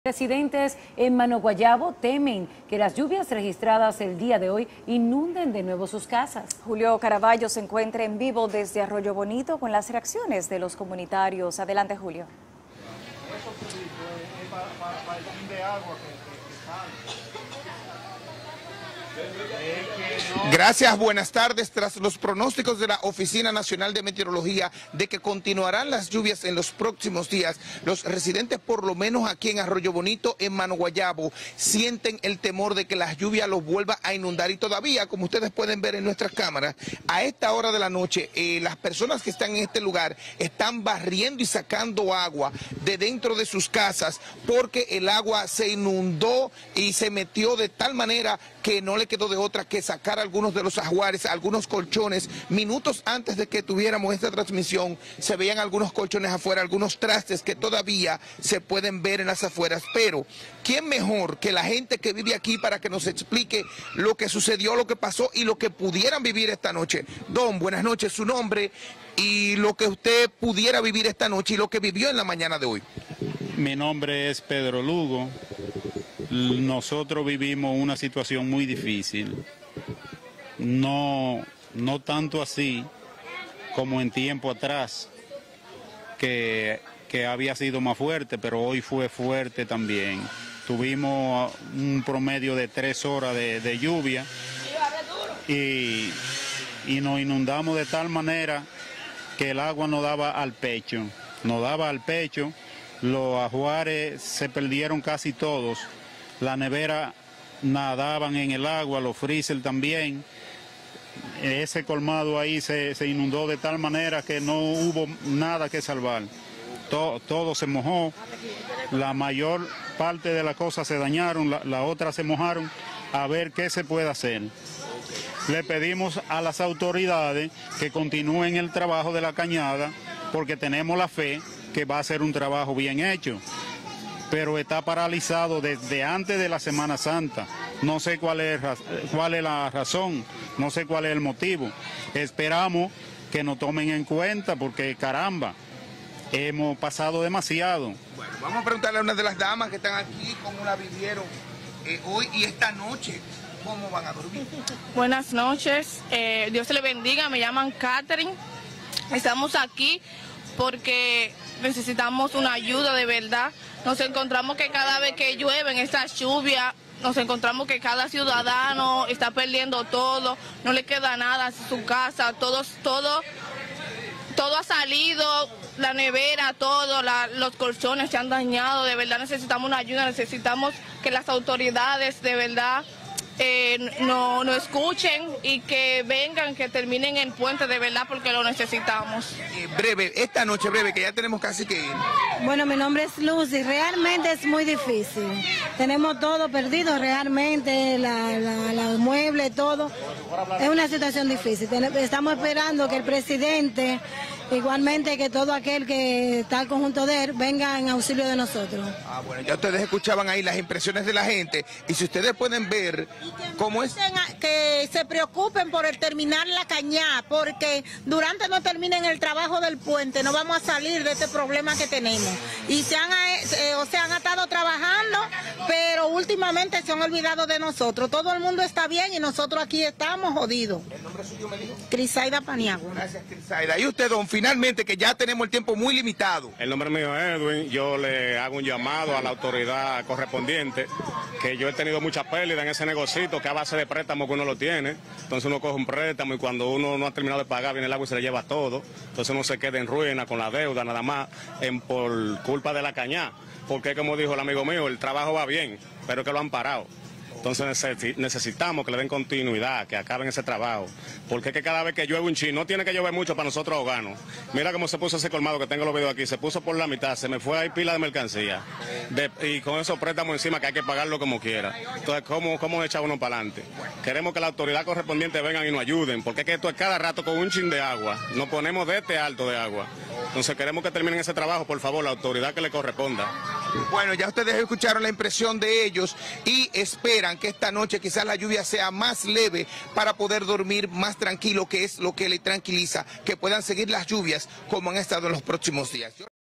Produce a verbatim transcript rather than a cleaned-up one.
Residentes en Mano Guayabo temen que las lluvias registradas el día de hoy inunden de nuevo sus casas. Julio Caraballo se encuentra en vivo desde Arroyo Bonito con las reacciones de los comunitarios. Adelante, Julio. Gracias, buenas tardes. Tras los pronósticos de la Oficina Nacional de Meteorología de que continuarán las lluvias en los próximos días, los residentes, por lo menos aquí en Arroyo Bonito, en Mano Guayabo, sienten el temor de que las lluvias los vuelva a inundar. Y todavía, como ustedes pueden ver en nuestras cámaras, a esta hora de la noche, eh, las personas que están en este lugar están barriendo y sacando agua de dentro de sus casas porque el agua se inundó y se metió de tal manera que no le quedó de otra que sacar algunos de los ajuares, algunos colchones. Minutos antes de que tuviéramos esta transmisión, se veían algunos colchones afuera, algunos trastes que todavía se pueden ver en las afueras. Pero, ¿quién mejor que la gente que vive aquí para que nos explique lo que sucedió, lo que pasó y lo que pudieran vivir esta noche? Don, buenas noches, su nombre y lo que usted pudiera vivir esta noche y lo que vivió en la mañana de hoy. Mi nombre es Pedro Lugo. Nosotros vivimos una situación muy difícil, no, no tanto así como en tiempo atrás, que, que había sido más fuerte, pero hoy fue fuerte también. Tuvimos un promedio de tres horas de, de lluvia y, y nos inundamos de tal manera que el agua nos daba al pecho, nos daba al pecho, los ajuares se perdieron casi todos. La nevera nadaban en el agua, los freezer también. Ese colmado ahí se, se inundó de tal manera que no hubo nada que salvar. Todo, todo se mojó, la mayor parte de las cosas se dañaron, las la otras se mojaron. A ver qué se puede hacer. Le pedimos a las autoridades que continúen el trabajo de la cañada porque tenemos la fe que va a ser un trabajo bien hecho. Pero está paralizado desde antes de la Semana Santa. No sé cuál es, cuál es la razón, no sé cuál es el motivo. Esperamos que nos tomen en cuenta porque, caramba, hemos pasado demasiado. Bueno, vamos a preguntarle a una de las damas que están aquí cómo la vivieron eh, hoy y esta noche. ¿Cómo van a dormir? Buenas noches, eh, Dios le bendiga, me llaman Catherine. Estamos aquí porque necesitamos una ayuda de verdad. Nos encontramos que cada vez que llueve en esta lluvia, nos encontramos que cada ciudadano está perdiendo todo, no le queda nada a su casa, todo, todo, todo ha salido, la nevera, todo, la, los colchones se han dañado. De verdad necesitamos una ayuda, necesitamos que las autoridades de verdad Eh, no, no escuchen y que vengan, que terminen el puente de verdad porque lo necesitamos. Eh, breve, esta noche breve, que ya tenemos casi que ir. Bueno, mi nombre es Lucy, realmente es muy difícil. Tenemos todo perdido realmente, la, la, los muebles, todo. Es una situación difícil. Estamos esperando que el presidente, igualmente que todo aquel que está al conjunto de él, venga en auxilio de nosotros. Ah, bueno, ya ustedes escuchaban ahí las impresiones de la gente y si ustedes pueden ver cómo es... Que se preocupen por el terminar la cañada, porque durante no terminen el trabajo del puente no vamos a salir de este problema que tenemos. Y se han, eh, o sea, han estado trabajando, pero últimamente se han olvidado de nosotros. Todo el mundo está bien y nosotros aquí estamos jodidos. ¿El nombre suyo me dijo? Crisaida Paniagua. Gracias, Crisaida. Y usted, don, finalmente, que ya tenemos el tiempo muy limitado. El nombre mío es Edwin, yo le hago un llamado a la autoridad correspondiente, que yo he tenido mucha pérdida en ese negocito, que a base de préstamo que uno lo tiene, entonces uno coge un préstamo y cuando uno no ha terminado de pagar viene el agua y se le lleva todo, entonces uno se queda en ruina con la deuda nada más en, por culpa de la cañada, porque como dijo el amigo mío, el trabajo va bien, pero que lo han parado. Entonces necesitamos que le den continuidad, que acaben ese trabajo. Porque es que cada vez que llueve un chin, no tiene que llover mucho para nosotros ahogarnos. Mira cómo se puso ese colmado que tengo los videos aquí, se puso por la mitad, se me fue ahí pila de mercancía. De, y con esos préstamos encima que hay que pagarlo como quiera. Entonces, ¿cómo, cómo echar uno para adelante? Queremos que la autoridad correspondiente vengan y nos ayuden, porque es que esto es cada rato con un chin de agua. Nos ponemos de este alto de agua. Entonces queremos que terminen ese trabajo, por favor, la autoridad que le corresponda. Bueno, ya ustedes escucharon la impresión de ellos y esperan que esta noche quizás la lluvia sea más leve para poder dormir más tranquilo, que es lo que le tranquiliza, que puedan seguir las lluvias como han estado en los próximos días.